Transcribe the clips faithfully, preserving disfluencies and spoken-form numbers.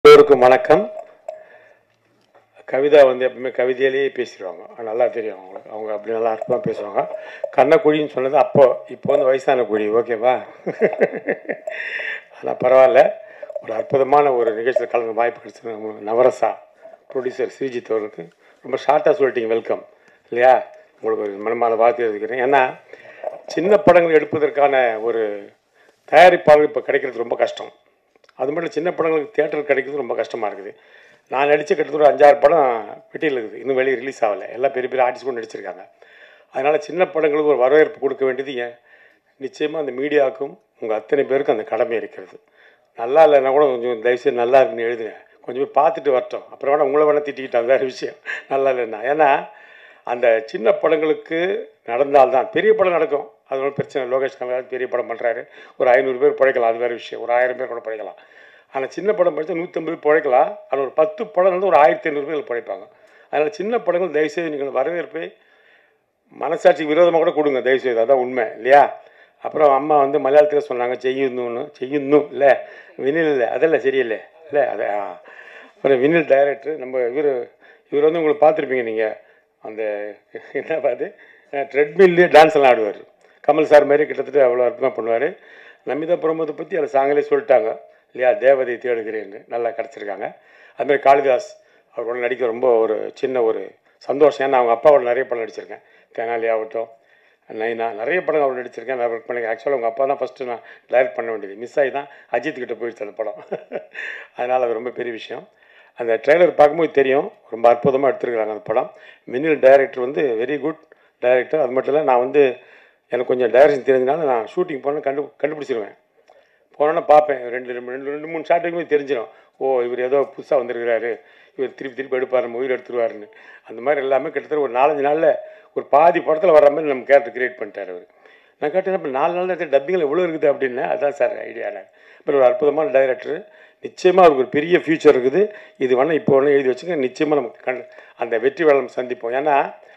எல்லோருக்கும் வணக்கம். கவிதா வந்து எப்பவுமே கவிதையிலேயே பேசிடுவாங்க, நல்லா தெரியும் அவங்களுக்கு. அவங்க அப்படி நல்லா அர்த்தமாக பேசுவாங்க. கண்ணக்குழின்னு சொன்னது அப்போ, இப்போ வந்து வயசான குழி. ஓகேவா? ஆனால் பரவாயில்ல, ஒரு அற்புதமான ஒரு நிகழ்ச்சியில் கலந்து வாய்ப்பு கிடைச்சது உங்களுக்கு. நவரசா ப்ரொடியூசர் ஸ்ரீஜித் அவர்களுக்கு ரொம்ப ஷார்ட்டாக சொல்லிட்டீங்க, வெல்கம் இல்லையா? உங்களுக்கு ஒரு மனமான வாழ்த்து எழுதிக்கிறேன். ஏன்னா சின்ன படங்கள் எடுப்பதற்கான ஒரு தயாரிப்பாளர் இப்போ கிடைக்கிறது ரொம்ப கஷ்டம். அது மட்டும் சின்ன படங்களுக்கு தியேட்டர் கிடைக்கிறது ரொம்ப கஷ்டமாக இருக்குது. நான் நடித்த கிட்டத்தட்ட ஒரு அஞ்சாறு படம் பெட்டியில் இருக்குது, இன்னும் வெளியே ரிலீஸ் ஆகலை. எல்லாம் பெரிய பெரிய ஆர்டிஸ்ட் கூட நடிச்சிருக்காங்க. அதனால் சின்ன படங்களுக்கு ஒரு வரவேற்பு கொடுக்க வேண்டியது ஏன் நிச்சயமாக அந்த மீடியாவுக்கும் உங்கள் அத்தனை பேருக்கும் அந்த கடமை இருக்கிறது. நல்லா இல்லைன்னா கூட கொஞ்சம் தயவுசெய்து நல்லா இருக்குன்னு எழுதுங்க, கொஞ்சம் போய் பார்த்துட்டு வரட்டும். அப்புறம் வேணா உங்களை வேணால் திட்டிக்கிட்டாங்க, வேறு விஷயம். நல்லா இல்லைன்னா ஏன்னா அந்த சின்ன படங்களுக்கு நடந்தால்தான் பெரிய படம் நடக்கும். அது ஒன்றும் பிரச்சனை. லோகேஷ் கனகராஜ் பெரிய படம் பண்ணுறாரு, ஒரு ஐநூறு பேர் பிழைக்கலாம், அது வேறு விஷயம். ஒரு ஆயிரம் பேர் கூட பிழைக்கலாம். ஆனால் சின்ன படம் படித்தா நூற்றம்பது பிழைக்கலாம். அதில் ஒரு பத்து படம் வந்து ஒரு ஆயிரத்தி ஐநூறு பேர் பிழைப்பாங்க. அதனால் சின்ன படங்கள் தயவுசெய்து நீங்கள் வரவேற்பை மனசாட்சி விரோதமாக கூட கொடுங்க தயவுசெய்து, அதான் உண்மை இல்லையா? அப்புறம் அம்மா வந்து மலையாளத்தில் சொன்னாங்க செய்யணும்னு, செய்யணும் இல்லை வினில் இல்லை, அதெல்லாம் சரியில்லை இல்லை அதை. அப்புறம் வினில் டைரக்டர் நம்ம இவர் இவர் வந்து உங்களுக்கு பார்த்துருப்பீங்க நீங்கள், அந்த என்ன பார்த்து ட்ரெட்மில்லே டான்ஸ் எல்லாம் ஆடுவார். கமல் சார் மாதிரி கிட்டத்தட்ட அவ்வளோ அற்புதமாக பண்ணுவார். நமிதா பிரமோதை பற்றி அதை சாங்களே சொல்லிட்டாங்க இல்லையா? தேவதை தேடுகிறேன்னு நல்லா கிடச்சிருக்காங்க. அதுமாதிரி காளிதாஸ் அவரோட நடிக்க ரொம்ப ஒரு சின்ன ஒரு சந்தோஷம். ஏன்னா அவங்க அப்பாவோட நிறைய படம் நடிச்சிருக்கேன். தெனாலி ஆகட்டும், நைனா, நிறைய படம் அவர் நடிச்சிருக்கேன். நான் ஒர்க் பண்ணி ஆக்சுவலாக அவங்க அப்பா தான் ஃபஸ்ட்டு நான் டைரக்ட் பண்ண வேண்டியது, மிஸ் ஆகி தான் அஜித் கிட்ட போயிடுச்சு அந்த படம். அதனால் அது ரொம்ப பெரிய விஷயம். அந்த ட்ரெய்லர் பார்க்கும்போது தெரியும், ரொம்ப அற்புதமாக எடுத்துருக்குறாங்க அந்த படம். மினில் டைரக்டர் வந்து வெரி குட் டைரக்டர். அது மட்டும் இல்லை, நான் வந்து எனக்கு கொஞ்சம் டைரக்ஷன் தெரிஞ்சதுனால நான் ஷூட்டிங் போனால் கண்டு கண்டுபிடிச்சிருவேன். போனோன்னா பார்ப்பேன், ரெண்டு ரெண்டு ரெண்டு ரெண்டு மூணு ஷாட்டுக்குமே தெரிஞ்சிடும். ஓ இவர் ஏதோ புதுசாக வந்திருக்கிறாரு, இவர் திருப்பி திருப்பி எடுப்பார், நம்ம உயிர் எடுத்துருவாருன்னு. அந்த மாதிரி எல்லாமே கிட்டத்தட்ட ஒரு நாலஞ்சு நாளில் ஒரு பாதி படத்தில் வர்ற மாதிரி நம்ம கேரக்டர் கிரியேட் பண்ணிட்டார் அவர். நான் கேட்டேன், இப்போ நாலு நாள் எடுத்து டப்பிங்கில் எவ்வளோ இருக்குது அப்படின்னு. அதுதான் சார் ஐடியாவில். அப்புறம் ஒரு அற்புதமான டைரக்டர், நிச்சயமாக அவருக்கு ஒரு பெரிய ஃப்யூச்சர் இருக்குது. இது வேணால் இப்போ ஒன்று எழுதி வச்சுக்க, நிச்சயமாக நமக்கு கண் அந்த வெற்றி வேளம் சந்திப்போம். ஏன்னா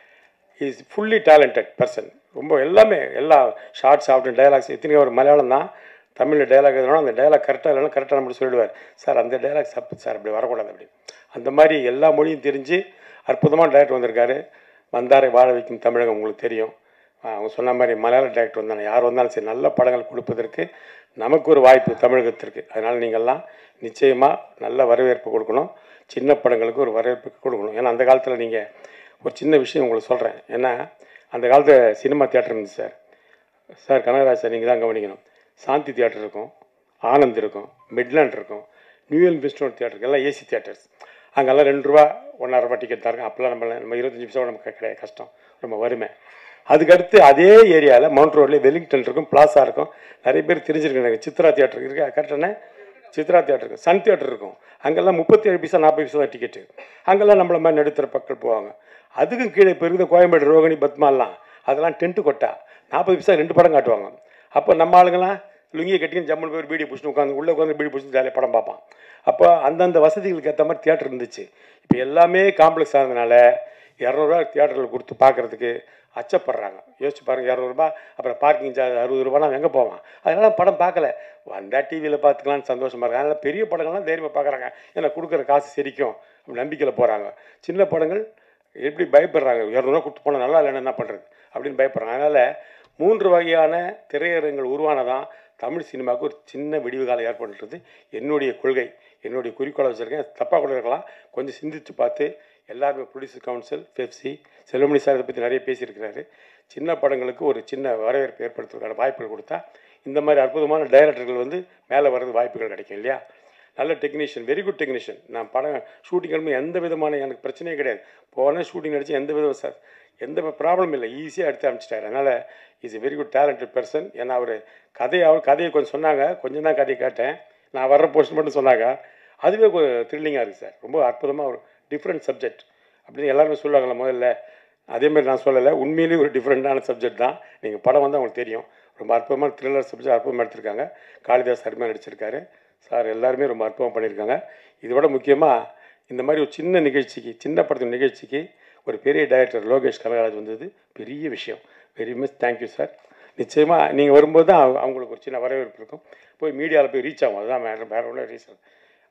இஸ் ஃபுல்லி டேலண்டட் பர்சன். ரொம்ப எல்லாமே எல்லா ஷார்ட்ஸ் ஆகட்டும், டைலாக்ஸ், எத்தனையோ ஒரு மலையாளம் தான் தமிழில் டைலாக் எதுனா அந்த டைலாக் கரெக்டாக இல்லைன்னா கரெக்டாக நம்ம சொல்லிடுவார். சார் அந்த டைலாக் சப்பு சார், அப்படி வரக்கூடாது அப்படி. அந்த மாதிரி எல்லா மொழியும் தெரிஞ்சு அற்புதமான டைரக்டர் வந்திருக்காரு. வந்தாரை வாழ வைக்கும் தமிழகம் உங்களுக்கு தெரியும். அவங்க சொன்ன மாதிரி மலையாள டைரக்டர் வந்தாங்க, யார் வந்தாலும் சரி நல்ல படங்கள் கொடுப்பதற்கு நமக்கு ஒரு வாய்ப்பு தமிழகத்திற்கு. அதனால் நீங்கள்லாம் நிச்சயமாக நல்ல வரவேற்பு கொடுக்கணும், சின்ன படங்களுக்கு ஒரு வரவேற்பு கொடுக்கணும். ஏன்னா அந்த காலத்தில் நீங்கள் ஒரு சின்ன விஷயம் உங்களுக்கு சொல்கிறேன். ஏன்னா அந்த காலத்தில் சினிமா தியேட்டர் இருந்துச்சு சார். சார் கனகராஜ் சார் நீங்கள் தான் கவனிக்கணும். சாந்தி தியேட்டர் இருக்கும், ஆனந்த் இருக்கும், மிட்லாண்ட் இருக்கும், நியூயல் பிஸ்டோன் தியேட்டருக்கு, எல்லாம் ஏசி தியேட்டர்ஸ். அங்கெல்லாம் ரெண்டு ரூபா ஒன்றரை ரூபா டிக்கெட் தான் இருக்கும். அப்போல்லாம் நம்ம நம்ம இருபத்தஞ்சி நிமிஷம் நமக்கு கிடையாது, கஷ்டம், ரொம்ப வறுமை. அதுக்கடுத்து அதே ஏரியாவில் மவுண்ட் ரோட்லேயே வெலிங்டன் இருக்கும், பிளாஸா இருக்கும். நிறைய பேர் தெரிஞ்சிருக்கு எனக்கு. சித்ரா தியேட்டர் இருக்குது, கரெக்டானே சித்ரா தியேட்டர் இருக்கும். சன் தியேட்டர் இருக்கும். அங்கெல்லாம் முப்பத்தி ஏழு பைசா நாற்பது பைசா தான் டிக்கெட்டு. அங்கெல்லாம் நம்மள மாதிரி நடுத்தர மக்கள் போவாங்க. அதுக்கும் கீழே இப்போ இருக்குது கோயம்பேடு ரோகிணி பத்மாலாம், அதெல்லாம் டென்ட்டு கொட்டா நாற்பது பைசா ரெண்டு படம் காட்டுவாங்க. அப்போ நம்ம ஆளுங்களாம் லுங்கியை கட்டின்னு ஜம்முன்னு போய் பீடி பிடிச்சிட்டு உட்காந்து உள்ளே உட்காந்து பீடி பிடிச்சி ஜாலியாக படம் பார்ப்பான். அப்போ அந்தந்த வசதிகளுக்கு ஏற்ற மாதிரி தியேட்டர் இருந்துச்சு. இப்போ எல்லாமே காம்ப்ளெக்ஸ் ஆனதுனால இரநூறுவா தியேட்டரில் கொடுத்து பார்க்குறதுக்கு அச்சப்படுறாங்க. யோசிச்சு பாருங்கள், இரநூறுபா. அப்புறம் பார்க்கிங் சார்ஜ் அறுபது ரூபானா எங்கே போவான்? அதனால் படம் பார்க்கல, வந்தால் டிவியில் பார்த்துக்கலான்னு சந்தோஷமாக இருக்காங்க. அதனால் பெரிய படங்கள்லாம் தைரியமாக பார்க்குறாங்க, ஏன்னா கொடுக்குற காசு சிரிக்கும் நம்பிக்கையில் போகிறாங்க. சின்ன படங்கள் எப்படி பயப்படுறாங்க, இரநூறுவா கொடுத்து போனால் நல்லா இல்லைன்னா என்ன பண்ணுறது அப்படின்னு பயப்படுறாங்க. அதனால் மூன்று வகையான திரையரங்குகள் உருவானதான் தமிழ் சினிமாவுக்கு ஒரு சின்ன விடிவு காலம் ஏற்படுறது என்னுடைய கொள்கை, என்னுடைய குறிக்கோளை வச்சுருக்கேன். தப்பாக கூட இருக்கலாம், கொஞ்சம் சிந்தித்து பார்த்து. எல்லாருமே producer council, FEFSI, Selvamani sir இதை பற்றி நிறைய பேசியிருக்கிறாரு. சின்ன படங்களுக்கு ஒரு சின்ன வரவேற்பு ஏற்படுத்துவதற்கான வாய்ப்புகள் கொடுத்தா இந்த மாதிரி அற்புதமான டைரக்டர்கள் வந்து மேலே வர்றது வாய்ப்புகள் கிடைக்கும் இல்லையா? நல்ல டெக்னீஷியன், வெரி குட் டெக்னீஷியன். நான் படம் ஷூட்டிங் எந்த விதமான எனக்கு பிரச்சனையே கிடையாது. போனேன் ஷூட்டிங் நடிச்சு எந்த விதம் சார் எந்த ப்ராப்ளம் இல்லை, ஈஸியாக எடுத்து அனுப்பிச்சிட்டாரு. அதனால் is a very good talented person. ஏன்னா அவர் கதையை அவர் கதையை கொஞ்சம் சொன்னாங்க, கொஞ்சம் தான் கதையை கேட்டேன். நான் வர்ற போர்ஷன் மட்டும் சொன்னாங்க, அதுவே கொஞ்சம் த்ரில்லிங்காக இருக்குது சார். ரொம்ப அற்புதமாக ஒரு டிஃப்ரெண்ட் சப்ஜெக்ட் அப்படின்னு எல்லாருமே சொல்லுவாங்களே முதல்ல, அதேமாதிரி நான் சொல்லலை. உண்மையிலேயே ஒரு டிஃப்ரெண்ட்டான சப்ஜெக்ட் தான். நீங்கள் படம் வந்து அவங்களுக்கு தெரியும். ரொம்ப அற்புதமான த்ரில்லர் சப்ஜெக்ட் அற்புதமாக எடுத்திருக்காங்க. காளிதாஸ் அருமையாக நடிச்சிருக்காரு. சார் எல்லாருமே ரொம்ப அற்புதமாக பண்ணியிருக்காங்க. இதோட முக்கியமாக இந்த மாதிரி ஒரு சின்ன நிகழ்ச்சிக்கு, சின்ன படத்தின் நிகழ்ச்சிக்கு ஒரு பெரிய டைரக்டர் லோகேஷ் கனகராஜ் வந்தது பெரிய விஷயம். Very much thank you sir. நிச்சயமாக நீங்கள் வரும்போது தான் அவங்களுக்கு ஒரு சின்ன வரவேற்பு இருக்கும். போய் மீடியாவில் போய் ரீச் ஆகும், அதுதான் வேறு வேறு ஒன்றும் ரீசன்.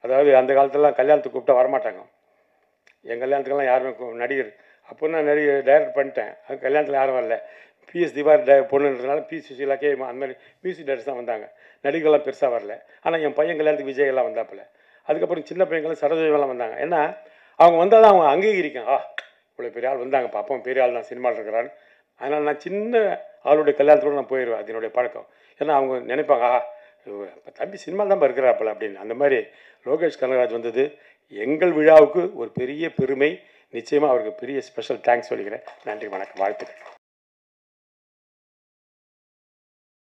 அதாவது அந்த காலத்துலலாம் கல்யாணத்துக்கு கூப்பிட்டா வரமாட்டாங்க. என் கல்யாணத்துக்கெல்லாம் யாருமே கூ- நடிகர் அப்போ நான் நடிகர் டைரக்ட் பண்ணிட்டேன். அது கல்யாணத்தில் யாரும் வரல. பிஎஸ் திவார் டே பொண்ணுன்றதுனால பி சுஷீலா கே அந்த மாதிரி மியூசிக் டைரக்டர்ஸ் தான் வந்தாங்க. நடிகர்கள்லாம் பெருசாக வரல. ஆனால் என் பையன் கல்யாணத்துக்கு விஜய் எல்லாம் வந்தாப்புல. அதுக்கப்புறம் சின்ன பையங்களும் சரோஜெல்லாம் வந்தாங்க. ஏன்னா அவங்க வந்தால் தான் அவங்க அங்கீகரிக்கும். ஆ இவ்வளோ பெரிய ஆள் வந்தாங்க, பாப்போம் பெரிய ஆள் தான் சினிமாவில் இருக்கிறான்னு. அதனால் நான் சின்ன ஆளுடைய கல்யாணத்தோடு நான் போயிடுவேன். அது என்னுடைய பழக்கம். ஏன்னா அவங்க நினைப்பாங்க, ஆ இப்போ தம்பி சினிமாவில் தான் இருக்கிறாப்பல அப்படின்னு. அந்த மாதிரி லோகேஷ் கனகராஜ் வந்தது எங்கள் விழாவுக்கு ஒரு பெரிய பெருமை. நிச்சயமாக அவருக்கு பெரிய ஸ்பெஷல் தேங்க்ஸ் சொல்லிக்கிறேன். நன்றி, வணக்கம், வாழ்த்துக்கள்.